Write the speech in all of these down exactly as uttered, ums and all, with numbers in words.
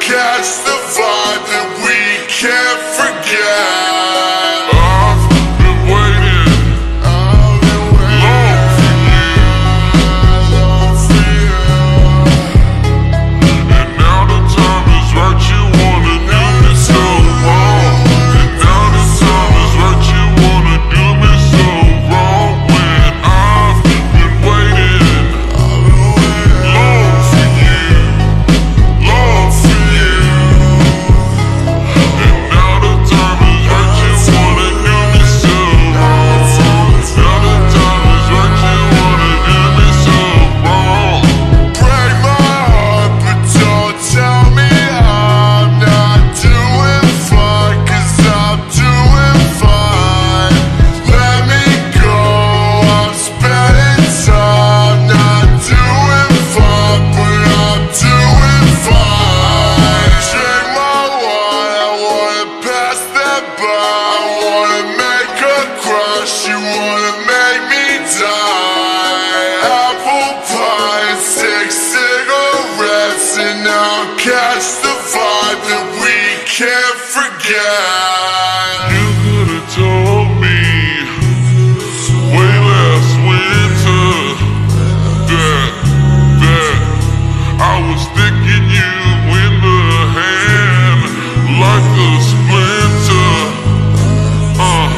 catch the vibe that we can't forget. She wanna make me die. Apple pie and six cigarettes, and I'll catch the vibe that we can't forget. You could've told me way last winter that, that I was sticking you in the hand like a splinter. Uh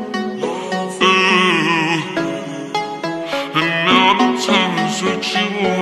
what you want.